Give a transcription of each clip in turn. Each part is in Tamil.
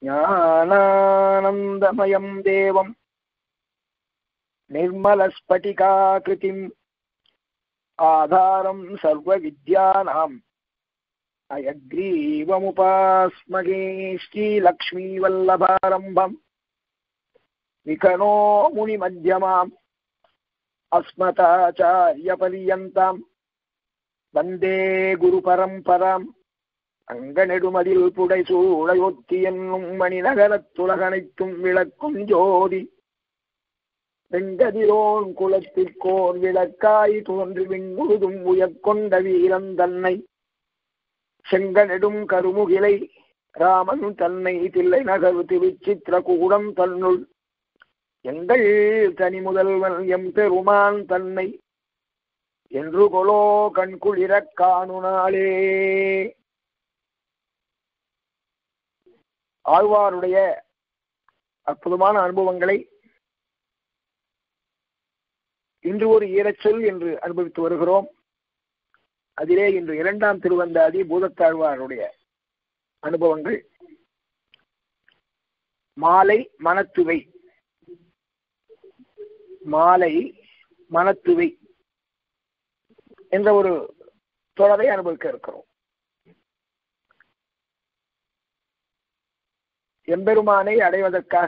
ஞானானந்தமயம் தேவம் நிர்மலஸ்பட்டிகாகிருதிம் ஆதாரம் சர்வ வித்யானாம் அயக்ரீவமுபாஸ்மகே ஸ்ரீலக்ஷ்மீ வல்லபாரம்பம் விகனோ முனிமத்யமாம் அஸ்மதாச்சார்ய பரியந்தாம் வந்தே குரு பரம்பராம். அங்கநெடுமதில் புடைசூடையொத்தி என்னும் மணிநகரத்துலகனைத்தும் விளக்கும் ஜோதி வெங்கதிரோன் குலத்திற்கோர் விளக்காய் தோன்றி விண்முழுதும் உயர்கொண்ட வீரன் தன்னை செங்கநெடும் கருமுகிலை ராமன் தன்னை தில்லை நகர் திருச்சித்திரகூடம் தன்னுள் எங்கள் தனி முதல்வன் எம் பெருமான் தன்னை என்று கொலோ கண்குளிரக் காணுனாளே. ஆழ்வாருடைய அற்புதமான அனுபவங்களை இன்று ஒரு ஈரச்சொல் என்று அனுபவித்து வருகிறோம். அதிலே இன்று 2ஆம் திருவந்தாதி பூதத்தாழ்வாருடைய அனுபவங்கள். மாலை மனத்துவை, மாலை மனத்துவை என்ற ஒரு தொடரை அனுபவிக்க இருக்கிறோம். எம்பெருமானை அடைவதற்காக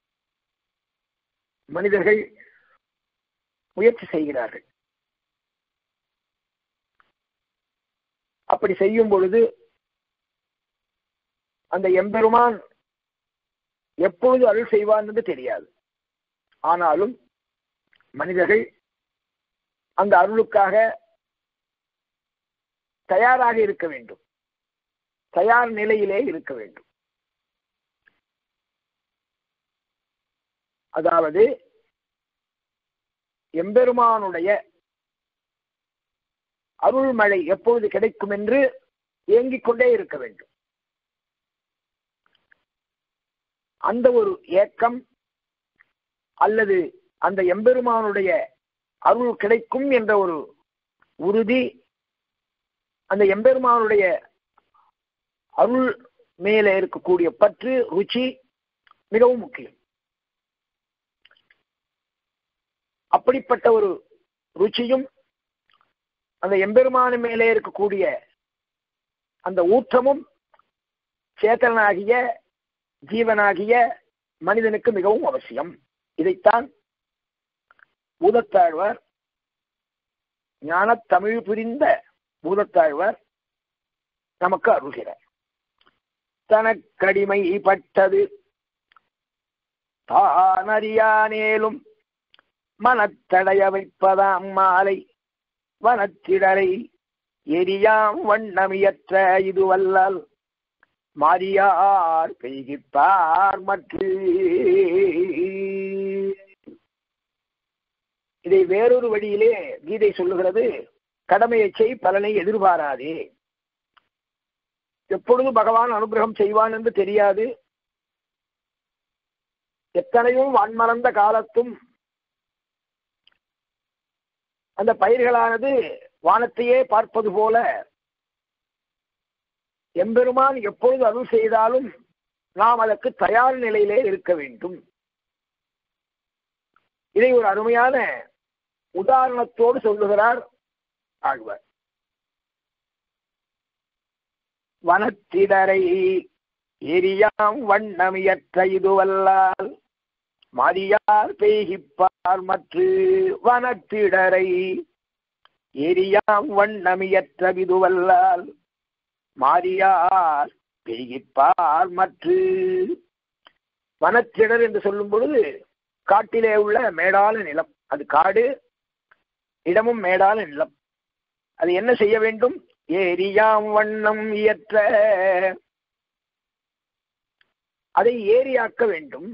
மனிதர்கள் முயற்சி செய்கிறார்கள். அப்படி செய்யும் பொழுது அந்த எம்பெருமான் எப்பொழுது அருள் செய்வான் என்று தெரியாது. ஆனாலும் மனிதர்கள் அந்த அருளுக்காக தயாராக இருக்க வேண்டும், தயார் நிலையிலே இருக்க வேண்டும். அதாவது எம்பெருமானுடைய அருள்மழை எப்பொழுது கிடைக்கும் என்று ஏங்கிக் கொண்டே இருக்க வேண்டும். அந்த ஒரு ஏக்கம் அல்லது அந்த எம்பெருமானுடைய அருள் கிடைக்கும் என்ற ஒரு உறுதி, அந்த எம்பெருமானுடைய அருள் மேலே இருக்கக்கூடிய பற்று, ருச்சி மிகவும் முக்கியம். அப்படிப்பட்ட ஒரு ருச்சியும் அந்த எம்பெருமான மேலே இருக்கக்கூடிய அந்த ஊற்றமும் சேத்தனாகிய ஜீவனாகிய மனிதனுக்கு மிகவும் அவசியம். இதைத்தான் பூதத்தாழ்வார், ஞான தமிழ் புரிந்த பூதத்தாழ்வார் நமக்கு அருள்கிறார். தனக்கடிமை பட்டது தானறியானேலும் மனத்தடைய வைப்பதாம் மாலை வனத்திடரை எரியாம் வண்ணமியற்ற இதுவல்லால் மாறியார் பெய்கிப்பார் மற்ற. இதை வேறொரு வழியிலே கீதை சொல்லுகிறது, கடமையை செய், பலனை எதிர்பாராதே. எப்பொழுது பகவான் அனுகிரகம் செய்வான் என்று தெரியாது. எத்தனையோ வான்மறந்த காலத்தும் அந்த பயிர்களானது வானத்தையே பார்ப்பது போல எம்பெருமான் எப்பொழுது அருள் செய்தாலும் நாம் அதற்கு தயார் நிலையிலே இருக்க வேண்டும். இதை ஒரு அருமையான உதாரணத்தோடு சொல்லுகிறார் ஆழ்வார். வனத்திடரை எரியாம் வண்ணமியற்ற இதுவல்லால் மாறியார் பெய்கிப்பார் மற்ற. வனத்திடரை எரியாம் வண்ணமியற்ற விதுவல்லால் மாறியார் பெய்கிப்பார் மற்ற. வனத்திடர் என்று சொல்லும் பொழுது காட்டிலே உள்ள மேடான நிலம், அது காடு, இடமும் மேடான நிலம். அது என்ன செய்ய வேண்டும்? ஏரியாம் வண்ணம் இயற்ற, அதை ஏரியாக்க வேண்டும்.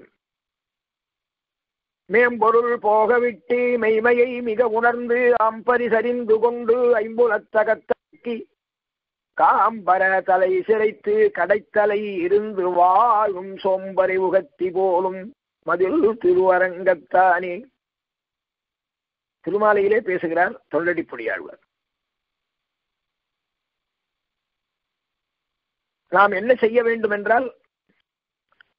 மேம்பொருள் போகவிட்டு மெய்மையை மிக உணர்ந்து அம்பரிசறிந்து கொண்டு ஐம்புலத்தகத்தாக்கி காம்பர தலை சிரைத்து கடைத்தலை இருந்து வாழும் சோம்பரை உகத்தி போலும் மதில் திருவரங்கத்தானே. திருமாலையிலே பேசுகிறார் தொண்டடிப்பொடியாழ்வார். நாம் என்ன செய்ய வேண்டும் என்றால்,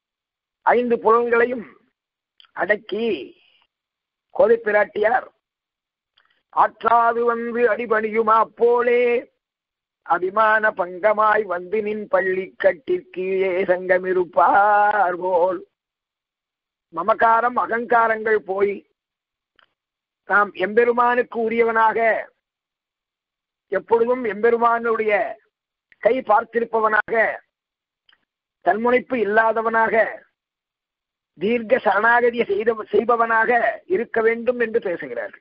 5 புலன்களையும் அடக்கி கோதை பிராட்டியார் ஆற்றாது வந்து அடிபணியுமா போலே அபிமான பங்கமாய் வந்து நின் பள்ளி கட்டிற்கீழே சங்கமிருப்பார் போல் மமகாரம் அகங்காரங்கள் போய் நாம் எம்பெருமானுக்கு உரியவனாக எப்பொழுதும் எம்பெருமானுடைய கை பார்த்திருப்பவனாக தன்முனைப்பு இல்லாதவனாக தீர்க்க சரணாகதியை செய்பவனாக இருக்க வேண்டும் என்று பேசுகிறார்கள்.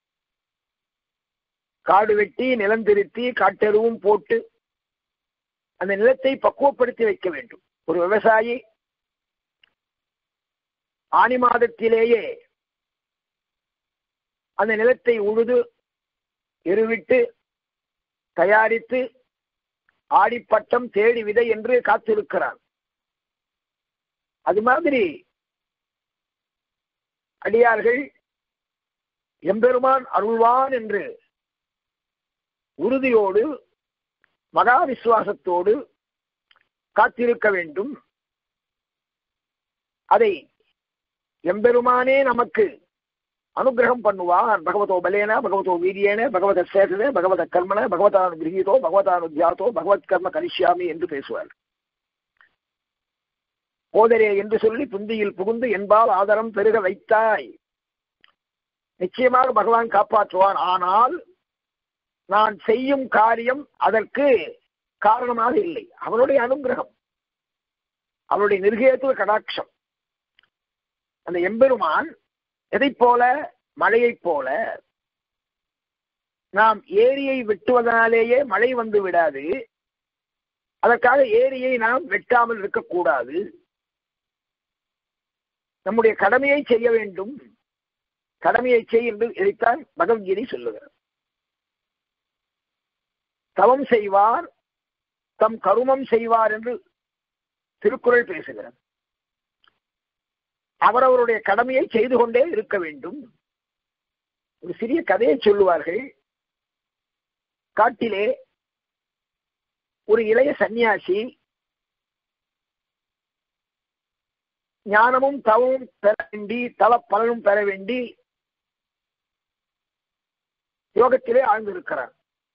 காடு வெட்டி நிலம் திருத்தி காட்டெருவும் போட்டு அந்த நிலத்தை பக்குவப்படுத்தி வைக்க வேண்டும். ஒரு விவசாயி ஆனி மாதத்திலேயே அந்த நிலத்தை உழுது எருவிட்டு தயாரித்து ஆடிப்பட்டம் தேடி விதை என்று காத்திருக்கிறான். அது மாதிரி அடியார்கள் எம்பெருமான் அருள்வான் என்று உறுதியோடு மகா விசுவாசத்தோடு காத்திருக்க வேண்டும். அதை எம்பெருமானே நமக்கு அனுகிரகம் பண்ணுவான். பகவதோ பலேன பகவதோ வீரியேன பகவத சேதனே பகவத கர்மன பகவதானுகிரகீதோ பகவதானுத்தியாத்தோ பகவத் கர்ம கரிஷ்யாமி என்று பேசுவார். போதரே என்று சொல்லி புந்தியில் புகுந்து என்பால் ஆதரம் பெருக வைத்தாய். நிச்சயமாக பகவான் காப்பாற்றுவான். ஆனால் நான் செய்யும் காரியம் அதற்கு காரணமாக இல்லை. அவனுடைய அனுகிரகம், அவனுடைய நிர்கேதுவ கடாட்சம். அந்த எம்பெருமான் எதை போல? மழையைப் போல. நாம் ஏரியை வெட்டுவதனாலேயே மழை வந்து விடாது. அதற்காக ஏரியை நாம் வெட்டாமல் இருக்கக்கூடாது. நம்முடைய கடமையை செய்ய வேண்டும். கடமையை செய் என்று இதைத்தான் பகவத்கீதை சொல்லுகிறார். தவம் செய்வார் தம் கருமம் செய்வார் என்று திருக்குறள் பேசுகிறார். அவரவருடைய கடமையை செய்து கொண்டே இருக்க வேண்டும். ஒரு சிறிய கதையை சொல்லுவார்கள். காட்டிலே ஒரு இளைய சன்னியாசி ஞானமும் தவமும் பெற வேண்டி தவ பலனும் பெற வேண்டி யோகத்திலே ஆழ்ந்திருக்கிறார்.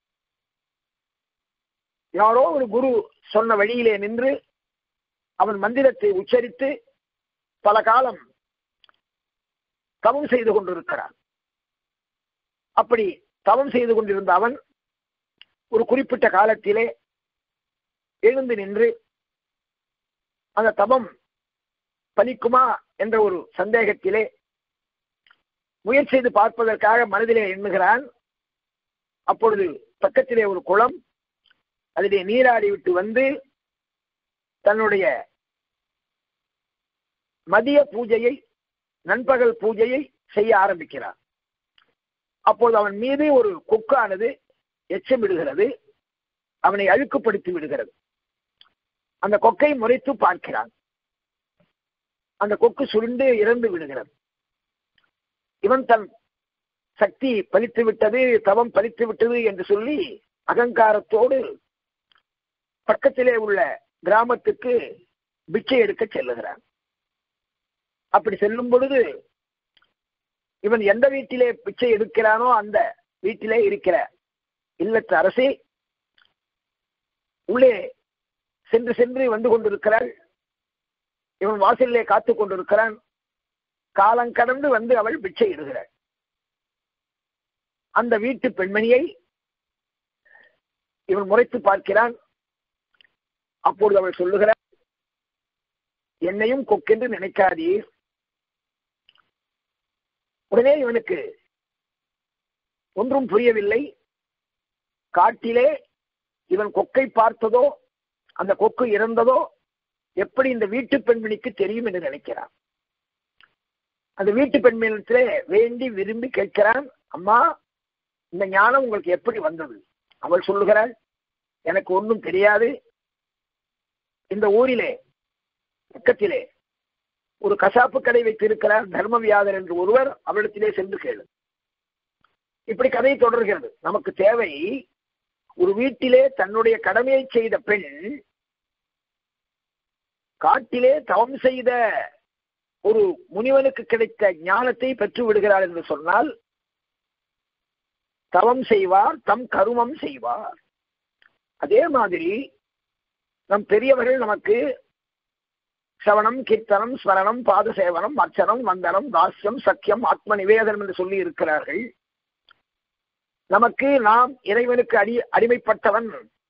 யாரோ ஒரு குரு சொன்ன வழியிலே நின்று அவன் மந்திரத்தை உச்சரித்து பல காலம் தவம் செய்து கொண்டிருக்கிறான். அப்படி தவம் செய்து கொண்டிருந்த அவன் ஒரு குறிப்பிட்ட காலத்திலே எழுந்து நின்று அந்த தவம் பலிக்குமா என்ற ஒரு சந்தேகத்திலே முயற்சி செய்து பார்ப்பதற்காக மனதிலே எண்ணுகிறான். அப்பொழுது பக்கத்திலே ஒரு குளம், அதிலே நீராடி விட்டு வந்து தன்னுடைய மதிய பூஜையை, நண்பகல் பூஜையை செய்ய ஆரம்பிக்கிறான். அப்போது அவன் மீது ஒரு கொக்கானது எச்சமிடுகிறது, அவனை அழுக்குப்படுத்தி விடுகிறது. அந்த கொக்கை முறைத்து பார்க்கிறான். அந்த கொக்கு சுருண்டு இறந்து விடுகிறது. இவன் தன் சக்தி பலித்து விட்டது, தவம் பலித்து விட்டது என்று சொல்லி அகங்காரத்தோடு பக்கத்திலே உள்ள கிராமத்துக்கு பிச்சை எடுக்க செல்லுகிறான். அப்படி செல்லும் பொழுது இவன் எந்த வீட்டிலே பிச்சை எடுக்கிறானோ அந்த வீட்டிலே இருக்கிற இல்லத்து அரசி உள்ளே சென்று சென்று வந்து கொண்டிருக்கிறாள். இவன் வாசலிலே காத்துக் கொண்டிருக்கிறான். காலம் கடந்து வந்து அவள் பிச்சை இடுகிறாள். அந்த வீட்டு பெண்மணியை இவன் முறைத்து பார்க்கிறான். அப்பொழுது அவள் சொல்லுகிறாள், என்னையும் கொக்கென்று நினைக்காதீர். உடனே இவனுக்கு ஒன்றும் புரியவில்லை. காட்டிலே இவன் கொக்கை பார்த்ததோ அந்த கொக்கு இறந்ததோ எப்படி இந்த வீட்டு பெண்மணிக்கு தெரியும் என்று நினைக்கிறான். அந்த வீட்டு பெண்மணியிடத்திலே வேண்டி விரும்பி கேட்கிறான், அம்மா இந்த ஞானம் உங்களுக்கு எப்படி வந்தது? அவள் சொல்லுகிறாள், எனக்கு ஒன்றும் தெரியாது. இந்த ஊரிலே பக்கத்திலே ஒரு கசாப்பு கடை வைத்திருக்கிறார் தர்மவியாதர் என்று ஒருவர், அவரிடத்திலே சென்று கேளு. இப்படி கதை தொடர்கிறது. நமக்கு தேவை ஒரு வீட்டிலே தன்னுடைய கடமையை செய்த பெண் காட்டிலே தவம் செய்த ஒரு முனிவனுக்கு கிடைத்த ஞானத்தை பெற்று விடுகிறார் என்று சொன்னால் தவம் செய்வார், தம் கருமம் செய்வார். அதே மாதிரி நம் பெரியவர்கள் நமக்கு சவணம், கீர்த்தனம், ஸ்மரணம், பாத சேவனம், அர்ச்சனம், வந்தனம், தாஸ்யம், சக்கியம், ஆத்ம நிவேதனம் என்று சொல்லி இருக்கிறார்கள். நமக்கு நாம் இறைவனுக்கு அடிமைப்பட்டவன்,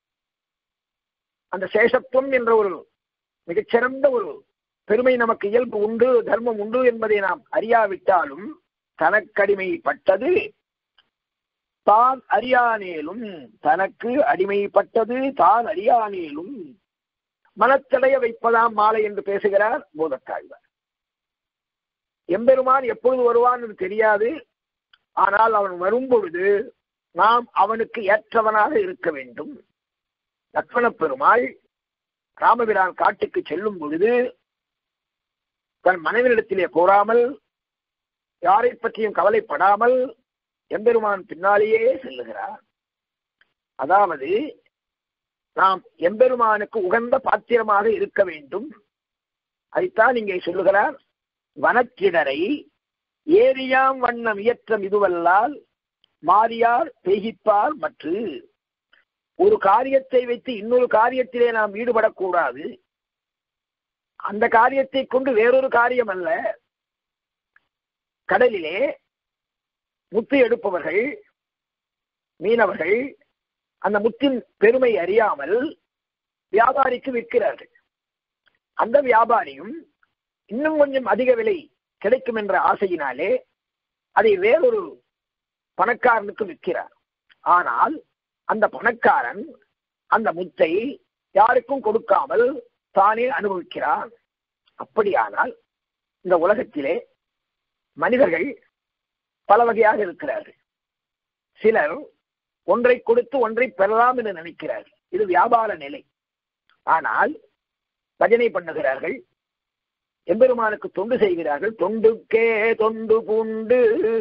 அந்த சேஷத்துவம் என்ற ஒரு மிகச்சிறந்த ஒரு பெருமை நமக்கு இயல்பு உண்டு, தர்மம் உண்டு என்பதை நாம் அறியாவிட்டாலும் தனக்கடிமைப்பட்டது தான் அறியானேலும், தனக்கு அடிமைப்பட்டது தான் அறியானேலும் மனத்தடைய வைப்பதாம் மாலை என்று பேசுகிறார் பூதத்தாழ்வார். எம்பெருமான் எப்பொழுது வருவான் என்று தெரியாது. ஆனால் அவன் வரும்பொழுது நாம் அவனுக்கு ஏற்றவனாக இருக்க வேண்டும். லக்ஷ்மண பெருமாள் ராமபிரான் காட்டுக்கு செல்லும் பொழுது தன் மனைவியிடத்திலே கூறாமல், யாரை பற்றியும் கவலைப்படாமல் எம்பெருமான் பின்னாலேயே செல்லுகிறார். அதாவது நாம் எம்பெருமானுக்கு உகந்த பாத்திரமாக இருக்க வேண்டும். அதைத்தான் இங்கே சொல்லுகிறார். வனக்கிடரை ஏரியாம் வண்ணம் இயற்றம் இதுவல்லால் மாறியார் பெய்கிப்பார் மற்று. ஒரு காரியத்தை வைத்து இன்னொரு காரியத்திலே நாம் ஈடுபடக்கூடாது. அந்த காரியத்தை கொண்டு வேறொரு காரியம் அல்ல. கடலிலே முத்து எடுப்பவர்கள் மீனவர்கள் அந்த முத்தின் பெருமை அறியாமல் வியாபாரிக்கு விற்கிறார்கள். அந்த வியாபாரியும் இன்னும் கொஞ்சம் அதிக விலை கிடைக்கும் என்ற ஆசையினாலே அதை வேறொரு பணக்காரனுக்கு விற்கிறார். ஆனால் அந்த பணக்காரன் அந்த முத்தை யாருக்கும் கொடுக்காமல் தானே அனுபவிக்கிறான். அப்படியானால் இந்த உலகத்திலே மனிதர்கள் பல வகையாக இருக்கிறார்கள். சிலர் ஒன்றை கொடுத்து ஒன்றை பெறலாம் என்று நினைக்கிறார்கள். இது வியாபார நிலை. ஆனால் பஜனை பண்ணுகிறார்கள், எம்பெருமானுக்கு தொண்டு செய்கிறார்கள். தொண்டுக்கே தொண்டு பூண்டு.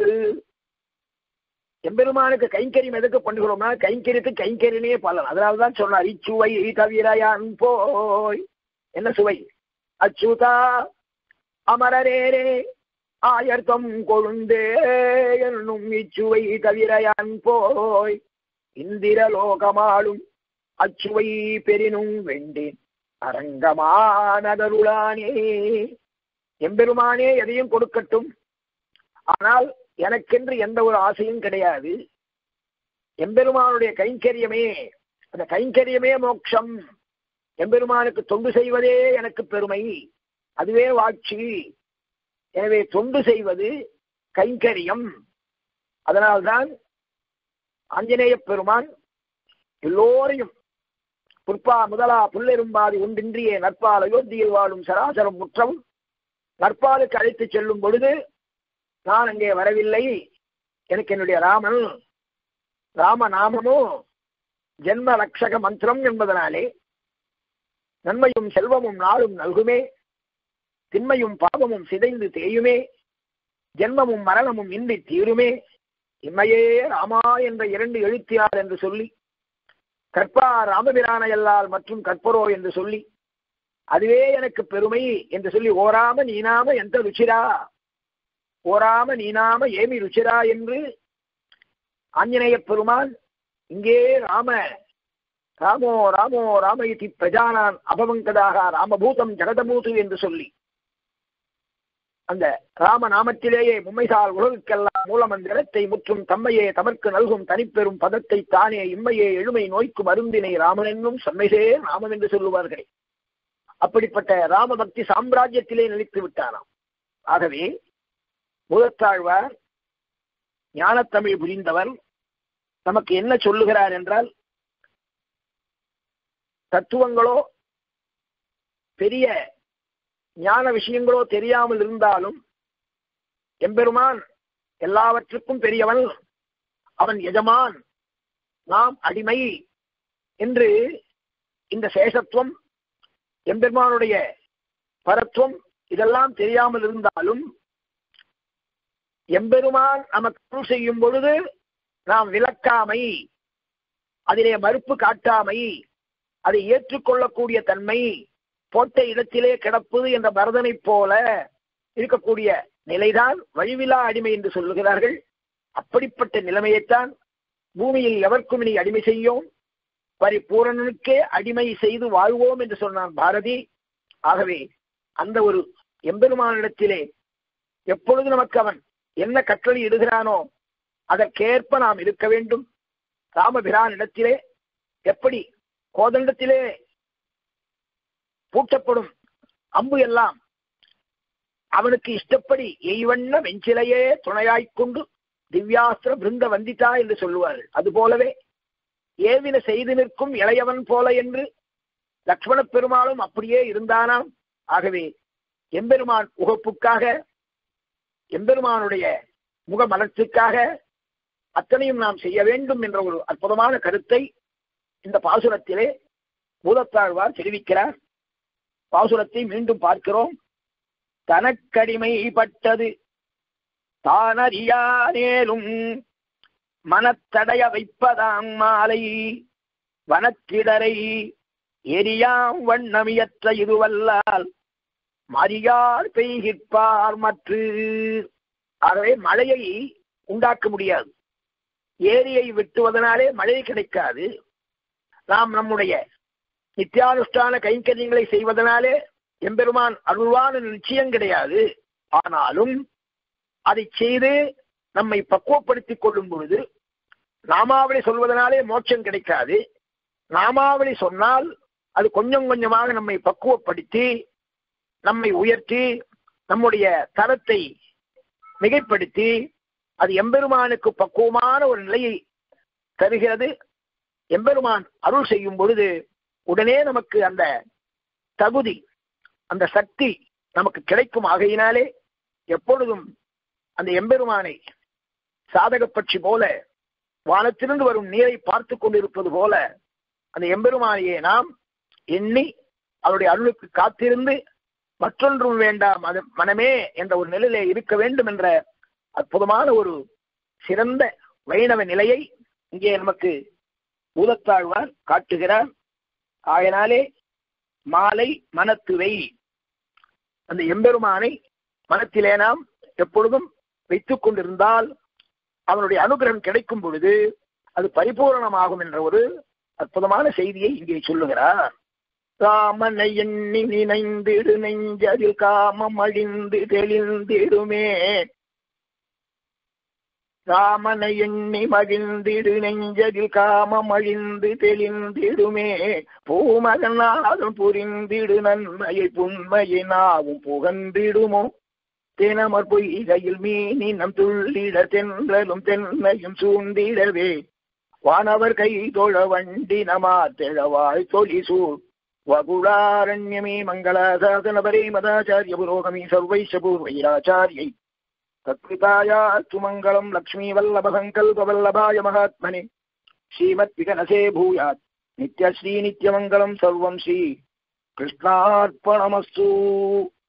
எம்பெருமானுக்கு கைங்கரியம் எதுக்கு பண்ணுகிறோம்னா கைங்கரியத்துக்கு கைங்கரியனே பலன். அதனால்தான் சொன்னார், இச்சுவை தவிரையான் போய். என்ன சுவை? அச்சுதா அமரரேரே ஆயர்த்தம் கொழுந்தே என்னும் இச்சுவை தவிரையான் போய் இந்திரலோகமாளும் அச்சுவை பெரினும் வேண்டேன் அரங்கமானதருளானே. எம்பெருமானே எதையும் கொடுக்கட்டும், ஆனால் எனக்கென்று எந்த ஒரு ஆசையும் கிடையாது. எம்பெருமானுடைய கைங்கரியமே, அந்த கைங்கரியமே மோட்சம். எம்பெருமானுக்கு தொண்டு செய்வதே எனக்கு பெருமை, அதுவே வாட்சி. எனவே தொண்டு செய்வது கைங்கரியம். அதனால்தான் ஆஞ்சநேய பெருமான் எல்லோரையும் புற்பா முதலா புல்லெரும்பாதி ஒன்றின்றியே நற்பால் அயோத்தியில் வாழும் சராசரம் முற்றவும் நற்பாலுக்கு அழைத்து செல்லும் பொழுது நான் அங்கே வரவில்லை, எனக்கு என்னுடைய ராமன் ராமநாமமோ ஜென்ம ரக்ஷக மந்திரம் என்பதனாலே நன்மையும் செல்வமும் நாளும் நல்குமே, திண்மையும் பாவமும் சிதைந்து தேயுமே, ஜென்மமும் மரணமும் இன்றி தீருமே, இம்மையே ராமா என்ற 2 எழுத்தியார் என்று சொல்லி கற்பார் ராமபிரான எல்லால் மற்றும் கற்பரோ என்று சொல்லி அதுவே எனக்கு பெருமை என்று சொல்லி ஓராம நீனாம எந்த ருச்சிரா, ஓராம நீனாம ஏமி ருச்சிரா என்று ஆஞ்சநேய பெருமான் இங்கே ராமோ ராமோ ராமயிதி பிரஜானான் அபவங்கதாக ராமபூதம் ஜெகதபூது என்று சொல்லி அந்த ராமநாமத்திலேயே மும்மைசால் உலகுக்கெல்லாம் மூலமந்திரத்தை முற்றும் தம்மையே தமக்கு நல்கும் தனிப்பெரும் பதத்தை தானே இம்மையே எழுமை நோய்க்கு மருந்தினை ராமன் என்னும் செம்மைசே ராமன் என்று சொல்லுவார்களே. அப்படிப்பட்ட ராம பக்தி சாம்ராஜ்யத்திலே நிலைத்து விட்டாராம். ஆகவே பூதத்தாழ்வார் ஞானத்தமிழ் புரிந்தவர் நமக்கு என்ன சொல்லுகிறார் என்றால், தத்துவங்களோ பெரிய ஞான விஷயங்களோ தெரியாமல் இருந்தாலும் எம்பெருமான் எல்லாவற்றுக்கும் பெரியவன், அவன் எஜமான், நாம் அடிமை என்று இந்த சேஷத்துவம் எம்பெருமானுடைய பரத்துவம் இதெல்லாம் தெரியாமல் இருந்தாலும் எம்பெருமான் நமக்கு செய்யும் பொழுது நாம் விலக்காமை, அதிலே மறுப்பு காட்டாமை, அதை ஏற்றுக்கொள்ளக்கூடிய தன்மை, போட்ட இடத்திலே கிடப்பது என்ற பரதனை போல இருக்கக்கூடிய நிலைதான் வழிவிலா அடிமை என்று சொல்லுகிறார்கள். அப்படிப்பட்ட நிலைமையைத்தான் பூமியில் எவர்க்கும் இனி அடிமை செய்யோம், பரிபூரணனுக்கே அடிமை செய்து வாழ்வோம் என்று சொன்னான் பாரதி. ஆகவே அந்த ஒரு எம்பெருமானிடத்திலே எப்பொழுது நமக்கு அவன் என்ன கட்டளை இடுகிறானோ அதற்கேற்ப நாம் இருக்க வேண்டும். ராமபிரான் இடத்திலே எப்படி கோதண்டத்திலே பூட்டப்படும் அம்பு எல்லாம் அவனுக்கு இஷ்டப்படி எய்வண்ண வெஞ்சிலையே துணையாய்க்கொண்டு திவ்யாஸ்திர பிருந்த வந்திதா என்று சொல்லுவார்கள். அதுபோலவே ஏவின செய்து நிற்கும் இளையவன் போல என்று லக்ஷ்மண பெருமாளும் அப்படியே இருந்தானாம். ஆகவே எம்பெருமான் உகப்புக்காக, எம்பெருமானுடைய முகமலர்ச்சிக்காக அத்தனையும் நாம் செய்ய வேண்டும் என்ற ஒரு அற்புதமான கருத்தை இந்த பாசுரத்திலே பூதத்தாழ்வார் தெரிவிக்கிறார். பாசுரத்தை மீண்டும் பார்க்கிறோம். தனக்கடிமைப்பட்டது தானறியானேலும் மனத்தடைய வைப்பதாம் மாலை வனத்திடரை எரியாம் வண்ணமியற்ற இதுவல்லால் மரியார் பெய்கிற்பார் மற்று. ஆகவே மழையை உண்டாக்க முடியாது. ஏரியை வெட்டுவதனாலே மழை கிடைக்காது. நாம் நம்முடைய நித்தியானுஷ்டான கைங்கரியங்களை செய்வதனாலே எம்பெருமான் அருள்வான் நிச்சயம் கிடையாது. ஆனாலும் அதை செய்து நம்மை பக்குவப்படுத்திக் கொள்ளும் பொழுது நாமாவளி சொல்வதனாலே மோட்சம் கிடைக்காது. நாமாவளி சொன்னால் அது கொஞ்சம் கொஞ்சமாக நம்மை பக்குவப்படுத்தி நம்மை உயர்த்தி நம்முடைய தரத்தை மிகைப்படுத்தி அது எம்பெருமானுக்கு பக்குவமான ஒரு நிலையை தருகிறது. எம்பெருமான் அருள் செய்யும் பொழுது உடனே நமக்கு அந்த தகுதி, அந்த சக்தி நமக்கு கிடைக்கும். ஆகையினாலே எப்பொழுதும் அந்த எம்பெருமானை சாதக பட்சி போல வானத்திலிருந்து வரும் நீரை பார்த்து கொண்டிருப்பது போல அந்த எம்பெருமானையே நாம் எண்ணி அவருடைய அருளுக்கு காத்திருந்து மற்றொன்றும் வேண்டாம் அது மனமே என்ற ஒரு நிலையிலே இருக்க வேண்டும் என்ற அற்புதமான ஒரு சிறந்த வைணவ நிலையை இங்கே நமக்கு பூதத்தாழ்வார் காட்டுகிறார். ஆயனாலே மாலை மனத்துவை, அந்த எம்பெருமானை மனத்திலே நாம் எப்பொழுதும் வைத்துக் கொண்டிருந்தால் அவனுடைய அனுகிரகம் கிடைக்கும் பொழுது அது பரிபூரணமாகும் என்ற ஒரு அற்புதமான செய்தியை இங்கே சொல்லுகிறார். ராமனை எண்ணி நினைந்திடு நெஞ்சதில் காமம் அழிந்து தெளிந்திடுமே. ராமனை எண்ணி மகிழ்ந்திடு நெஞ்சதில் காமம் அழிந்து தெளிந்திடுமே. பூமகநாதன் புரிந்திடு நன்மையை புண்மையை நாவும் புகந்திடுமோ. தினமர் பொய்கையில் மீனினம் துள்ளிட தென்றலும் தென்னையும் சூழ்ந்திடவே. வானவர் கை தொழ வண்டி நமாத்தெழவாய் தொழி சூழ் வகுளாரண்யமே மங்களாசாசனபரே மதாச்சாரிய புரோகமி சர்வைஷ பூர்வைராச்சாரியை தத்விதாயாஸ்து மங்களம். லக்ஷ்மீ வல்லப சங்கல்ப வல்லபாய மகாத்மனே ஸ்ரீமத் விகனசே பூயாத் நித்யஸ்ரீ நித்யமங்கலம். சர்வம் ஸ்ரீ கிருஷ்ணார்ப்பணமஸ்து.